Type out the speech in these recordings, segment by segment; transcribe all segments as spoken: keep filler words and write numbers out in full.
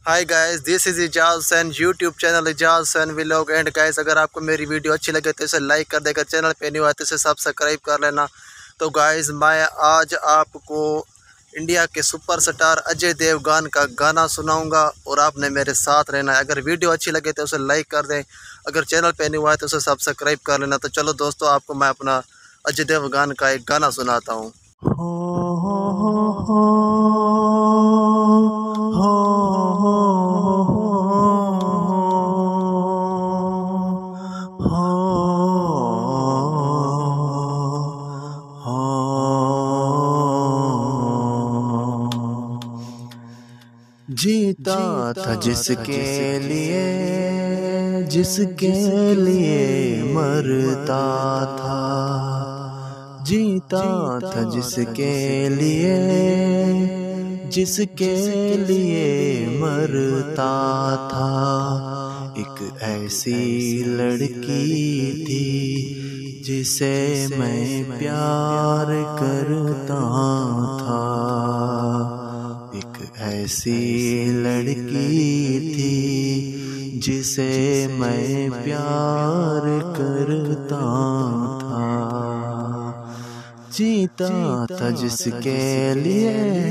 Hi guys, this is Ijaz Hussain, YouTube channel Ijaz Hussain vlog. And guys, अगर आपको मेरी वीडियो अच्छी लगे तो इसे लाइक कर देगा, चैनल पे न्यू आए तो इसे सब्सक्राइब कर लेना। तो गाइस, मैं आज आपको इंडिया के सुपरस्टार अजय देवगन का गाना सुनाऊंगा और आपने मेरे साथ रहना है। अगर वीडियो अच्छी लगे तो उसे लाइक कर दें, अगर चैनल पे न्यू आए तो उसे सब्सक्राइब कर लेना। तो चलो दोस्तों, आपको मैं अपना अजय देवगन का एक गाना सुनाता हूँ। जीता था जिसके लिए, जिसके लिए मरता था। जीता था जिसके लिए, जिसके लिए मरता था। एक ऐसी लड़की थी जिसे मैं प्यार करता था। एक ऐसी लड़की थी जिसे मैं प्यार करता था। जीता था जिसके लिए,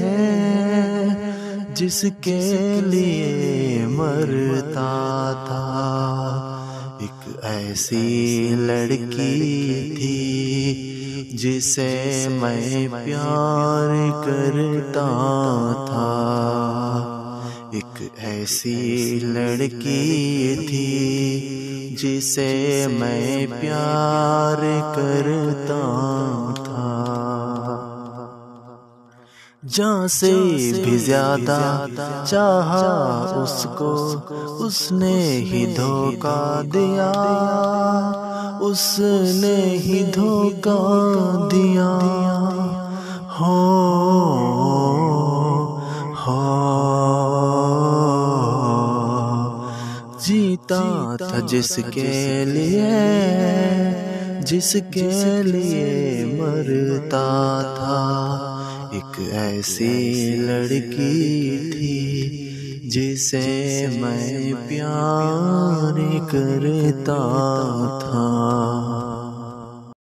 जिसके लिए मरता था। एक ऐसी लड़की थी जिसे मैं प्यार करता था। एक ऐसी लड़की थी जिसे मैं प्यार करता था। जान से भी ज्यादा चाहा उसको, उसने ही धोखा दिया, उसने ही धोखा दिया। हो हो जीता था जिसके लिए, जिसके लिए मरता था। एक ऐसी लड़की थी जिसे मैं प्यार करता था।